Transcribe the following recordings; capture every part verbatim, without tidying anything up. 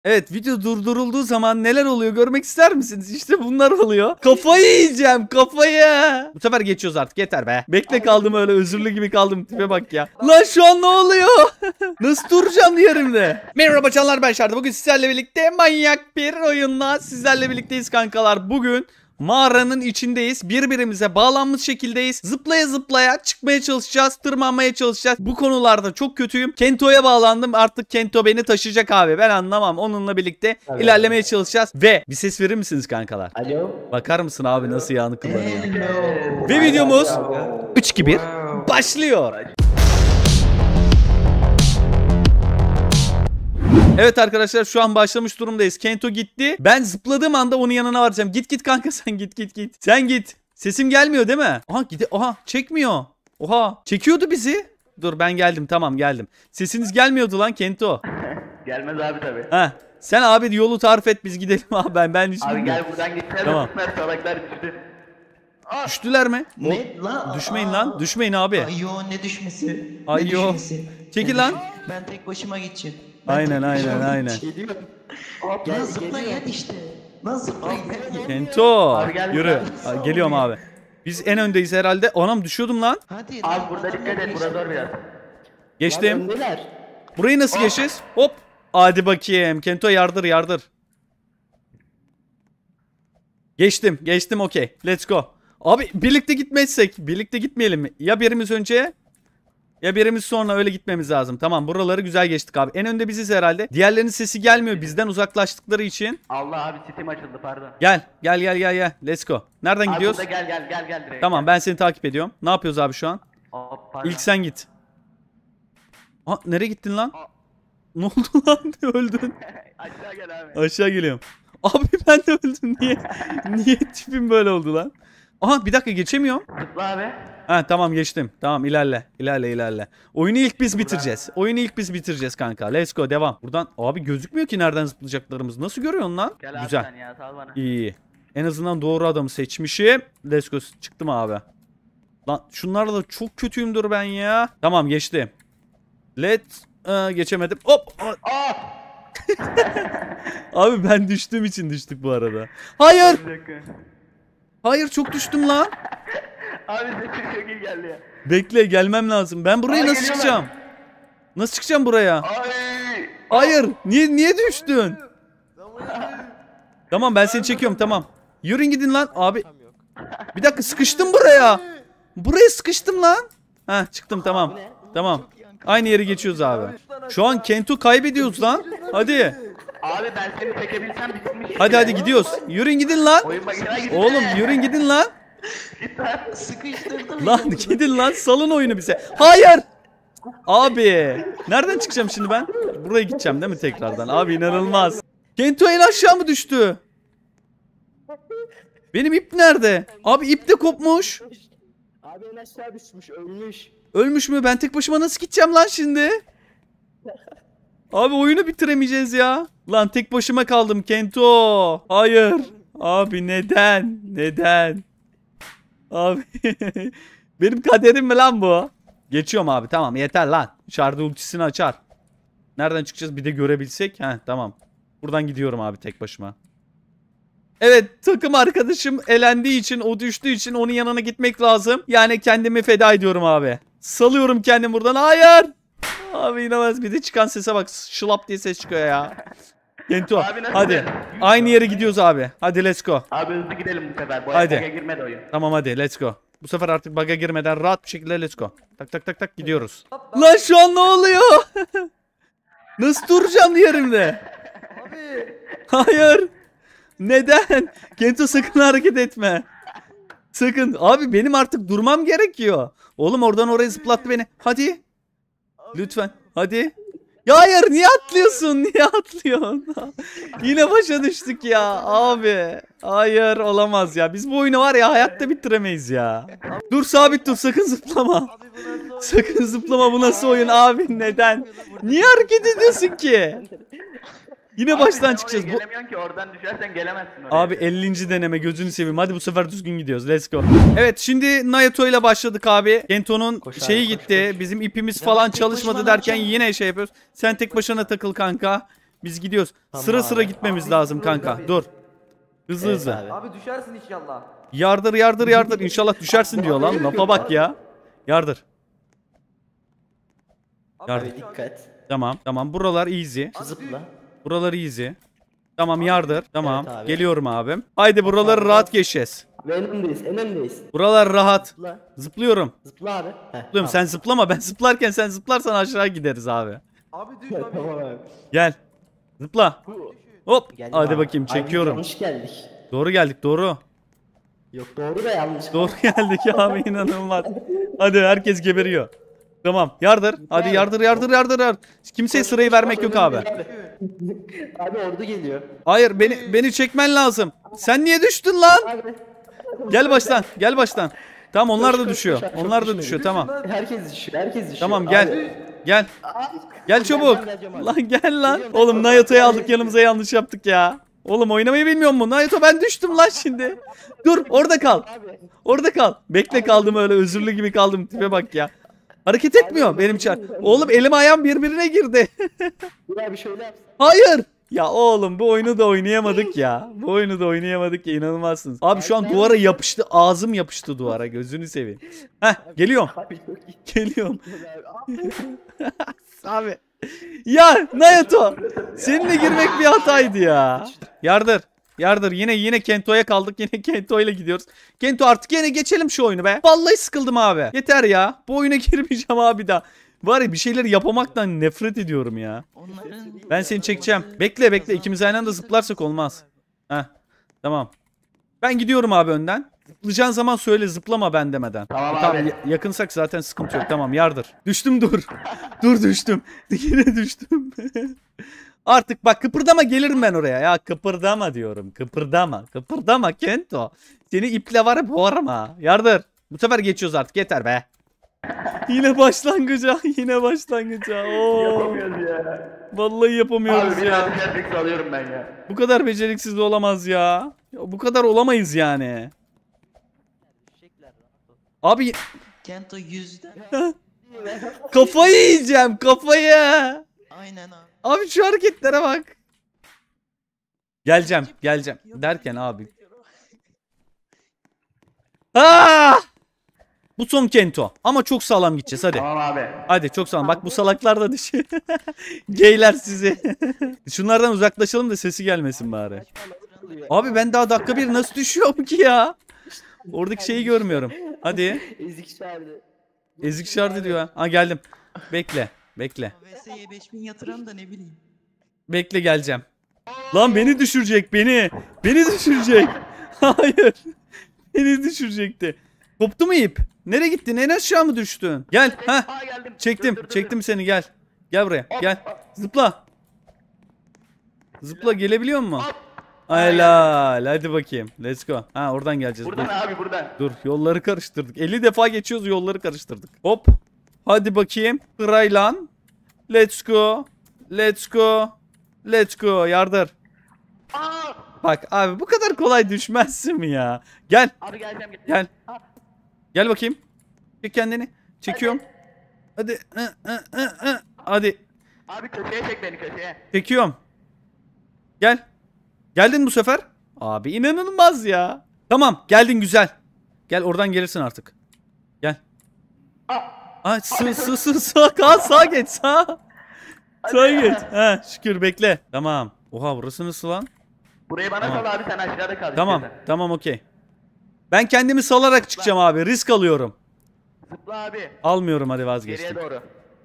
Evet, video durdurulduğu zaman neler oluyor görmek ister misiniz? İşte bunlar oluyor. Kafayı yiyeceğim, kafayı. Bu sefer geçiyoruz artık, yeter be. Bekle kaldım öyle, özürlü gibi kaldım, tipe bak ya. Lan şu an ne oluyor? Nasıl duracağım yerimde? Merhaba canlar, ben Şardı. Bugün sizlerle birlikte manyak bir oyunla sizlerle birlikteyiz kankalar. Bugün mağaranın içindeyiz. Birbirimize bağlanmış şekildeyiz. Zıplaya zıplaya çıkmaya çalışacağız. Tırmanmaya çalışacağız. Bu konularda çok kötüyüm. Kento'ya bağlandım. Artık Kento beni taşıyacak abi. Ben anlamam. Onunla birlikte Tabii ilerlemeye abi. çalışacağız. Ve bir ses verir misiniz kankalar? Alo. Bakar mısın abi nasıl yağını kullanıyor? Hello. Ve videomuz Alo. üç iki bir başlıyor. Evet arkadaşlar, şu an başlamış durumdayız. Kento gitti. Ben zıpladığım anda onun yanına varacağım. Git git kanka, sen git git git. Sen git. Sesim gelmiyor değil mi? Aha gide. Aha çekmiyor. Oha çekiyordu bizi. Dur ben geldim, tamam geldim. Sesiniz gelmiyordu lan Kento. Gelmez abi tabi. Ha. Sen abi yolu tarif et, biz gidelim abi, ben ben hiç Abi bilmiyorum. gel buradan gitsene. Tamam. Bunlar salaklar düştü. Düştüler mi? Ne lan? Düşmeyin Aa. lan. Düşmeyin abi. Ay yo, ne düşmesi? Ay Ne yo. düşmesi? Çekil Ne lan. düş- Ben tek başıma gideceğim. Ben Aynen, tek aynen, başıma aynen. gideceğim. Hop, Lan gel, zıpla geliyor. gel işte. Lan zıpla gel. Kento Abi gel yürü. buradan. Ha, geliyorum abi. Biz en öndeyiz herhalde. Anam düşüyordum lan. Hadi. Abi lan, burada adamlar dikkat et, geçti. burada zor biraz. Geçtim. Burayı nasıl geçeceğiz? Hop. Hadi bakayım. Kento yardır yardır. Geçtim. Geçtim, okey. Let's go. Abi birlikte gitmezsek. Birlikte gitmeyelim mi? Ya birimiz önce ya birimiz sonra, öyle gitmemiz lazım. Tamam, buraları güzel geçtik abi. En önde biziz herhalde. Diğerlerinin sesi gelmiyor bizden uzaklaştıkları için. Allah abi Steam açıldı pardon. Gel. Gel gel gel gel. Let's go. Nereden Abi gidiyoruz? burada gel gel gel gel direkt. Tamam, ben seni takip ediyorum. Ne yapıyoruz abi şu an? Hop pardon. İlk sen git. Aa, nereye gittin lan? Ne oldu lan? Öldün. Aşağı gel abi. Aşağı geliyorum. Abi ben de öldüm. Niye? Niye tipim böyle oldu lan? Aha bir dakika, geçemiyorum. Zıpla abi. Ha tamam, geçtim. Tamam, ilerle. İlerle ilerle. Oyunu ilk biz bitireceğiz. Oyunu ilk biz bitireceğiz kanka. Let's go, devam. Buradan abi gözükmüyor ki nereden zıplayacaklarımız. Nasıl görüyorsun lan? Gel abi Güzel. sen ya, sal bana. İyi iyi. En azından doğru adamı seçmişim. Let's go. Çıktım abi. Lan şunlarla da çok kötüyümdür ben ya. Tamam, geçtim. Let's Aa, geçemedim. Hop. Aa! Abi ben düştüğüm için düştük bu arada. Hayır. Bir dakika. Hayır, çok düştüm lan. Abi sesin çok iyi geldi ya. Bekle, gelmem lazım. Ben buraya Ay, nasıl geliyorlar. çıkacağım? Nasıl çıkacağım buraya? Ay! Hayır. Niye niye düştün? Tamam, ben seni çekiyorum, tamam. Yürüyün gidin lan abi. Bir dakika, sıkıştım buraya. Buraya sıkıştım lan. Ha, çıktım, tamam. Tamam. Aynı yeri geçiyoruz abi. Şu an Kento kaybediyoruz lan. Hadi. Abi ben seni çekebilsem bitmiş. Hadi hadi gidiyoruz. Yürüyün gidin lan. Oyun bakına gitti. Oğlum yürüyün gidin lan. Git lan. Sıkıştırdım. Lan gidin lan, salın oyunu bize. Hayır. Abi nereden çıkacağım şimdi ben? Buraya gideceğim değil mi tekrardan? Abi inanılmaz. Kento en aşağı mı düştü? Benim ip nerede? Abi ip de kopmuş. Abi en aşağı düşmüş, ölmüş. Ölmüş mü? Ben tek başıma nasıl gideceğim lan şimdi? Abi oyunu bitiremeyeceğiz ya. Lan tek başıma kaldım Kento. Hayır. Abi neden? Neden? Abi benim kaderim mi lan bu? Geçiyorum abi, tamam yeter lan. Şardı ultisini açar. Nereden çıkacağız bir de görebilsek. Heh tamam. Buradan gidiyorum abi tek başıma. Evet, takım arkadaşım elendiği için, o düştüğü için onun yanına gitmek lazım. Yani kendimi feda ediyorum abi. Salıyorum kendimi buradan. Hayır. Abi inanılmaz, bir de çıkan sese bak. Şılap diye ses çıkıyor ya. Kento Abi nasıl hadi. yani? Aynı yere gidiyoruz abi. Hadi let's go. Abi hızlı gidelim bu sefer. Bu Haydi. ayağa girmedi oyun. Tamam hadi let's go. Bu sefer artık bug'a girmeden rahat bir şekilde let's go. Tak tak tak tak gidiyoruz. Lan şu an ne oluyor? Nasıl duracağım yerimde? Hayır. Neden? Kento sakın hareket etme. Sakın. Abi benim artık durmam gerekiyor. Oğlum oradan oraya zıplattı beni. Hadi. Lütfen. Hadi. Ya hayır, niye atlıyorsun? Niye atlıyorsun? Yine başa düştük ya abi. Hayır, olamaz ya. Biz bu oyunu var ya hayatta bitiremeyiz ya. Dur sabit dur, sakın zıplama. Sakın zıplama, bu nasıl oyun abi, neden? Niye hareket ediyorsun ki? Yine Abi baştan sen çıkacağız. oraya Bu... Gelemiyorsun ki, oradan düşersen gelemezsin oraya. Abi ellinci deneme, gözünü seveyim. Hadi bu sefer düzgün gidiyoruz. Let's go. Evet, şimdi Naruto ile başladık abi. Kento'nun Koş abi, şeyi koş, gitti. koş. Bizim ipimiz Ya falan tek çalışmadı başıma derken ne yine şey yapıyoruz. Sen tek başına takıl kanka. Biz gidiyoruz. Tamam Sıra abi. sıra gitmemiz Abi, lazım biz kanka. gidiyoruz Dur. Hızlı Evet hızlı. abi. Abi düşersin inşallah. Yardır yardır yardır. İnşallah düşersin diyor lan. Lafa bak ya. Yardır. Abi, Yardım. Abi dikkat. Tamam tamam. Buralar easy. Abi, Zıpla. Buralar easy. Tamam yardır. Tamam. Evet abi. Geliyorum abim. Haydi buraları rahat geçeceğiz. Ve en öndeyiz. En öndeyiz. Buralar rahat. Zıpla. Zıplıyorum. Zıpla abi. Heh, Zıplıyorum. tamam. Sen zıplama. Ben zıplarken sen zıplarsan aşağı gideriz abi. Abi düş Evet, abi. tamam abi. Gel. Zıpla. Hop. Geldim Hadi abi. bakayım Ay, biz çekiyorum. yanlış geldik. Doğru geldik doğru. Yok doğru da yanlış. Doğru geldik abi inanılmaz. Hadi herkes geberiyor. Tamam yardır. Hadi yardır yardır yardır yardır. Kimseye sırayı vermek yok abi. Abi ordu geliyor. Hayır beni beni çekmen lazım. Sen niye düştün lan? Abi. Gel baştan. Gel baştan. Tamam onlar da Koş, koş, düşüyor. koş, çok Onlar da düşmeyin. düşüyor tamam. Herkes düşüyor. Herkes düşüyor. Tamam Abi. gel. Gel. Gel çabuk. Ben geleceğim abi. Lan gel lan. Geliyorum. Oğlum Nayato'yu aldık yanımıza yanlış yaptık ya. Oğlum oynamayı bilmiyor musun? Nayato ben düştüm lan şimdi. Dur orada kal. Abi. Orada kal. Bekle kaldım öyle özürlü gibi kaldım. Tipe bak ya. Hareket etmiyor benim çar. Oğlum elim ayağım birbirine girdi. Dur abi şöyle yap. Hayır. Ya oğlum bu oyunu da oynayamadık ya. Bu oyunu da oynayamadık ya inanılmazsınız. Abi şu an duvara yapıştı. Ağzım yapıştı duvara. Gözünü seveyim. Heh geliyorum. Abi çok iyi. Geliyorum. Abi. Abi. Ya Nayato. Seninle girmek bir hataydı ya. Yardır. Yardır. Yine yine Kento'ya kaldık. Yine Kento ile gidiyoruz. Kento artık yine geçelim şu oyunu be. Vallahi sıkıldım abi. Yeter ya. Bu oyuna girmeyeceğim abi daha. Var ya bir şeyleri yapamaktan nefret ediyorum ya. Onların... Ben seni çekeceğim. Bekle bekle. İkimiz aynı anda zıplarsak olmaz. Heh. Tamam. Ben gidiyorum abi önden. Zıplayacağın zaman söyle zıplama ben demeden. Tamam Tamam abi. ya- yakınsak zaten sıkıntı yok. Tamam yardır. Düştüm dur. Dur düştüm. Yine düştüm. Artık bak kıpırdama gelirim ben oraya. Ya kıpırdama diyorum. Kıpırdama. Kıpırdama Kento. Seni iple var ya boğarım ha. Yardır. Bu sefer geçiyoruz artık yeter be. Yine başlangıca. Yine başlangıca. Oo. Yapamıyoruz ya. Vallahi yapamıyoruz Abi bir ya. daha düşersek salıyorum ben ya. Bu kadar beceriksiz de olamaz ya. Ya bu kadar olamayız yani. Abi Kento yüzde. kafayı yiyeceğim kafayı. Aynen abi. Abi şu hareketlere bak. Geleceğim geleceğim derken abi. Aa! Bu son Kento ama çok sağlam gideceğiz hadi. Tamam abi. Hadi çok sağlam. Bak bu salaklar da düşüyor. Geyler sizi. Şunlardan uzaklaşalım da sesi gelmesin bari. Abi ben daha dakika bir nasıl düşüyorum ki ya? Oradaki şeyi görmüyorum. Hadi. Ezik çağırdı. Ezik şartı diyor. Ha geldim. Bekle. Bekle. V S'ye beş bin yatıran da ne bileyim. Bekle geleceğim. Lan beni düşürecek beni. Beni düşürecek. Hayır. Beni düşürecekti. Koptu mu ip? Nereye gittin? En aşağı mı düştün? Gel. Ha. Aa geldim. Çektim. Dur, dur, dur, Çektim dur. seni gel. Gel buraya. Gel. Zıpla. Zıpla gelebiliyor musun? Helal. Hadi bakayım. Let's go. Ha oradan geleceğiz. Buradan Dur. abi buradan. Dur yolları karıştırdık. elli defa geçiyoruz yolları karıştırdık. Hop. Hadi bakayım. Kıraylan. Let's go. Let's go. Let's go. Yardır. Aa! Bak abi bu kadar kolay düşmezsin mi ya? Gel. Abi geleceğim geleceğim. Gel. Gel bakayım. Çek kendini. Çekiyorum. Hadi. Hı, hı, hı, hı. Hadi. Abi köşeye çek beni köşeye. Çekiyorum. Gel. Geldin bu sefer. Abi inanılmaz ya. Tamam geldin güzel. Gel oradan gelirsin artık. Gel. Aa! Ay sığ sığ sığ sağ kal sağa geç sağa. Sağa geç. Ha şükür bekle. Tamam. Oha burası nasıl lan? Burayı bana Tamam. sal abi sen aşağıda kal. Tamam. istiyorsan. Tamam okey. Ben kendimi salarak çıkacağım abi. Risk alıyorum. Zıpla abi. Almıyorum hadi Geriye vazgeçtim. doğru.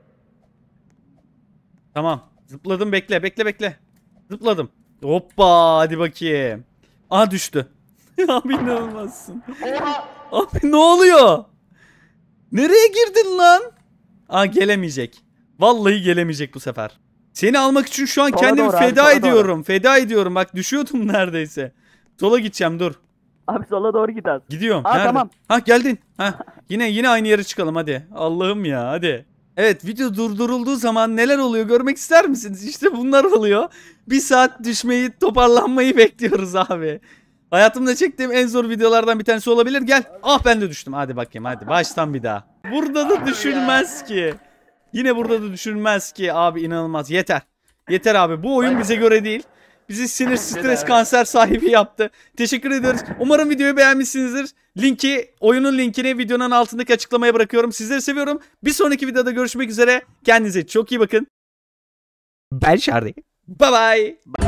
Tamam. Zıpladım bekle bekle bekle. Zıpladım. Hoppa hadi bakayım. Aha düştü. Abi inanılmazsın. Oha! Abi ne oluyor? Nereye girdin lan? Aa gelemeyecek. Vallahi gelemeyecek bu sefer. Seni almak için şu an Sola kendimi doğru abi, feda sola ediyorum. Feda ediyorum. Bak düşüyordum neredeyse. Sola gideceğim dur. Abi sola doğru git az. Gidiyorum. Aa, Nerede? tamam. Ha geldin. Ha yine yine aynı yere çıkalım hadi. Allah'ım ya hadi. Evet video durdurulduğu zaman neler oluyor görmek ister misiniz? İşte bunlar oluyor. Bir saat düşmeyi toparlanmayı bekliyoruz abi. Hayatımda çektiğim en zor videolardan bir tanesi olabilir. Gel. Ah ben de düştüm. Hadi bakayım hadi. Baştan bir daha. Burada da düşülmez ki. Yine burada da düşülmez ki. Abi inanılmaz. Yeter. Yeter abi. Bu oyun bize göre değil. Bizi sinir, stres, kanser sahibi yaptı. Teşekkür ediyoruz. Umarım videoyu beğenmişsinizdir. Linki, oyunun linkini videonun altındaki açıklamaya bırakıyorum. Sizleri seviyorum. Bir sonraki videoda görüşmek üzere. Kendinize çok iyi bakın. Ben Şardi. Bye bye.